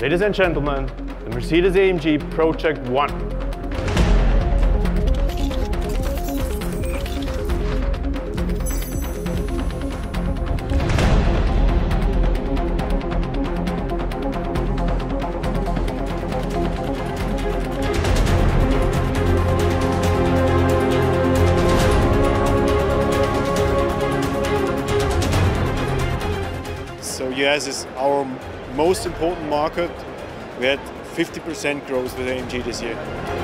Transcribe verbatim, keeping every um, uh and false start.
Ladies and gentlemen, the Mercedes A M G Project One. So U S is our most important market. We had fifty percent growth with A M G this year.